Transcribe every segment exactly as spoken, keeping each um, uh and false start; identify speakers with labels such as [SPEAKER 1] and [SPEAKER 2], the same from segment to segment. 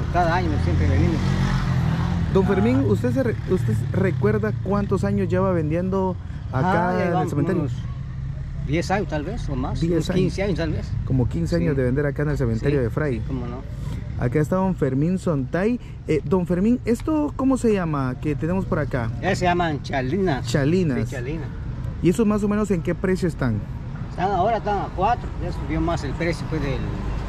[SPEAKER 1] cada año siempre venimos.
[SPEAKER 2] Don Fermín, ¿usted se re, usted recuerda cuántos años lleva vendiendo acá
[SPEAKER 1] ah,
[SPEAKER 2] en el cementerio?
[SPEAKER 1] Unos diez años tal vez, o más,
[SPEAKER 2] diez
[SPEAKER 1] unos quince años tal vez.
[SPEAKER 2] Como quince
[SPEAKER 1] Sí.
[SPEAKER 2] años de vender acá en el cementerio
[SPEAKER 1] Sí,
[SPEAKER 2] de Fray.
[SPEAKER 1] sí, cómo no.
[SPEAKER 2] Acá está don Fermín Sontay. Eh, don Fermín, ¿esto cómo se llama que tenemos por acá?
[SPEAKER 1] Ya se llaman chalinas.
[SPEAKER 2] Chalinas.
[SPEAKER 1] Sí, chalinas.
[SPEAKER 2] ¿Y eso más o menos en qué precio están?
[SPEAKER 1] Están, ahora están a cuatro, ya subió más el precio pues, del,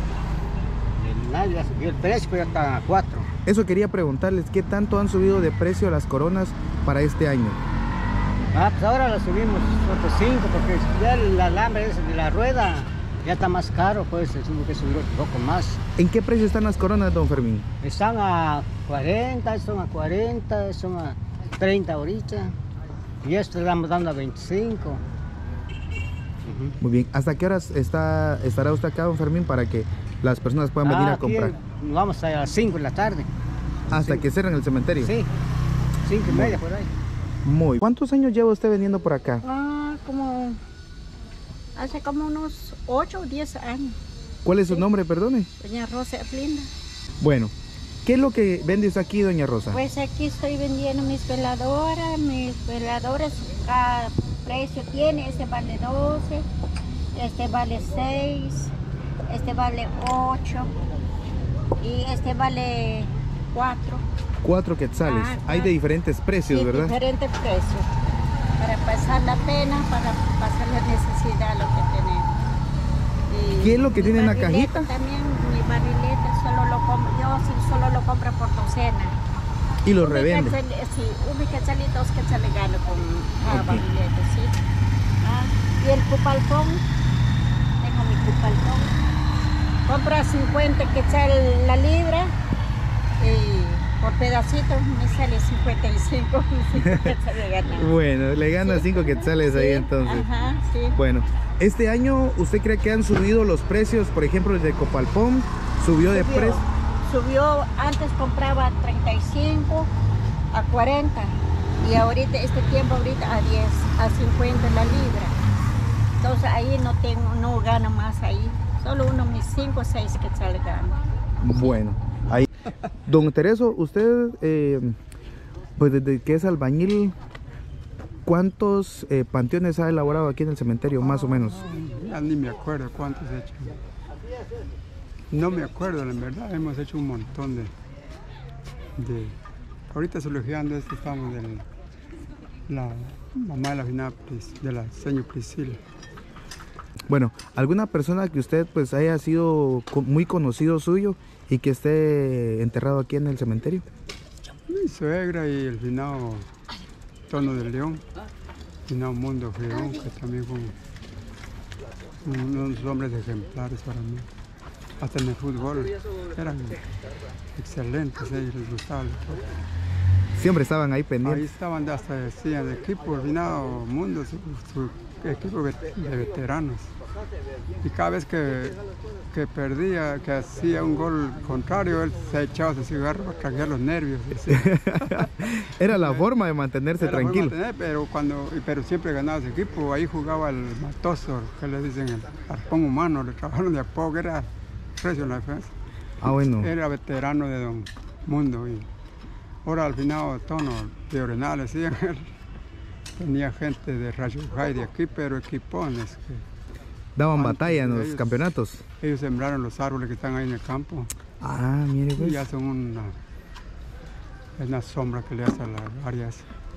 [SPEAKER 1] del nalga, ya subió el precio, pues ya están a cuatro.
[SPEAKER 2] Eso quería preguntarles, ¿qué tanto han subido de precio las coronas para este año?
[SPEAKER 1] Ah, pues ahora la subimos otros cinco, porque ya el alambre ese de la rueda ya está más caro, pues tuvo que subir un poco más.
[SPEAKER 2] ¿En qué precio están las coronas, don Fermín?
[SPEAKER 1] Están a cuarenta, son a cuarenta, son a treinta ahorita. Y esto le estamos dando a veinticinco. Uh-huh.
[SPEAKER 2] Muy bien. ¿Hasta qué horas está, estará usted acá, don Fermín, para que las personas puedan venir
[SPEAKER 1] ah,
[SPEAKER 2] a comprar?
[SPEAKER 1] Nos vamos a las cinco de la tarde.
[SPEAKER 2] ¿Hasta
[SPEAKER 1] sí.
[SPEAKER 2] que cierren el cementerio?
[SPEAKER 1] Sí, cinco y media por ahí.
[SPEAKER 2] Muy bien. ¿Cuántos años lleva usted vendiendo por acá?
[SPEAKER 3] Ah, como... hace como unos ocho o diez años.
[SPEAKER 2] ¿Cuál es
[SPEAKER 3] sí.
[SPEAKER 2] su nombre, perdone?
[SPEAKER 3] Doña Rosa Erlinda.
[SPEAKER 2] Bueno, ¿qué es lo que vende usted aquí, doña Rosa?
[SPEAKER 3] Pues aquí estoy vendiendo mis veladoras, mis veladoras, cada precio tiene, este vale doce, este vale seis, este vale ocho y este vale cuatro.
[SPEAKER 2] Cuatro quetzales.
[SPEAKER 3] Ah,
[SPEAKER 2] Hay de diferentes precios,
[SPEAKER 3] sí,
[SPEAKER 2] ¿verdad?
[SPEAKER 3] diferentes precios, para pasar la pena, para pasar la necesidad, lo que tenemos. Y
[SPEAKER 2] ¿Qué es lo que tiene en la cajita?
[SPEAKER 3] También mi barrilete solo lo compro, yo sí solo lo compro por docena.
[SPEAKER 2] Y lo
[SPEAKER 3] Un
[SPEAKER 2] revende.
[SPEAKER 3] quetzal, sí, un quetzal y dos quetzales gano con cada
[SPEAKER 2] Okay.
[SPEAKER 3] barrilete, sí. Ah, y el cupalcón, tengo mi cupalcón. Compro a cincuenta quetzal la libra y por pedacito me sale cincuenta y cinco, cinco quetzales ganar.
[SPEAKER 2] Bueno, le gana
[SPEAKER 3] Sí.
[SPEAKER 2] cinco quetzales ahí
[SPEAKER 3] Sí,
[SPEAKER 2] entonces.
[SPEAKER 3] Ajá, sí.
[SPEAKER 2] Bueno, este año, ¿usted cree que han subido los precios? Por ejemplo, el de Copalpón subió de precio.
[SPEAKER 3] Subió, antes compraba a treinta y cinco, a cuarenta y ahorita, este tiempo ahorita a diez, a cincuenta la libra. Entonces ahí no tengo, no gano más ahí, solo uno mis cinco o seis quetzales gano.
[SPEAKER 2] Bueno, ahí. Don Tereso, usted, eh, pues desde que es albañil, ¿cuántos eh, panteones ha elaborado aquí en el cementerio, más o menos?
[SPEAKER 4] Ya ni me acuerdo cuántos he hecho. No me acuerdo, en verdad, hemos hecho un montón de... de ahorita solucionando esto estamos de la mamá de la finada, de la señora Priscila.
[SPEAKER 2] Bueno, ¿alguna persona que usted pues haya sido muy conocido suyo y que esté enterrado aquí en el cementerio?
[SPEAKER 4] Mi suegra y el finado Tono de León, el finado Mundo Girón, que también fue unos hombres ejemplares para mí. Hasta en el fútbol eran excelentes, ellos les gustaba el fútbol.
[SPEAKER 2] Siempre estaban ahí
[SPEAKER 4] Ahí
[SPEAKER 2] pendientes.
[SPEAKER 4] estaban hasta decían de equipo, el finado Mundo, su, su equipo de veteranos. Y cada vez que, que perdía, que hacía un gol contrario, él se echaba su cigarro para cambiar los nervios.
[SPEAKER 2] Era la forma de mantenerse
[SPEAKER 4] Era la forma
[SPEAKER 2] tranquilo.
[SPEAKER 4] de mantener, pero, cuando, pero siempre ganaba su equipo. Ahí jugaba el Matoso, que le dicen el arpón humano, le trabajaron de a poco, era precio en la defensa.
[SPEAKER 2] Ah, bueno.
[SPEAKER 4] Era veterano de Don Mundo. Y ahora al final, Tono de Orenales, ¿sí? Tenía gente de Rayo Jai de aquí, pero equipones. Que
[SPEAKER 2] Daban
[SPEAKER 4] antes
[SPEAKER 2] batalla en los
[SPEAKER 4] ellos,
[SPEAKER 2] campeonatos.
[SPEAKER 4] Ellos sembraron los árboles que están ahí en el campo.
[SPEAKER 2] Ah, mire pues.
[SPEAKER 4] Y ya son una, es una sombra que le hace a las áreas.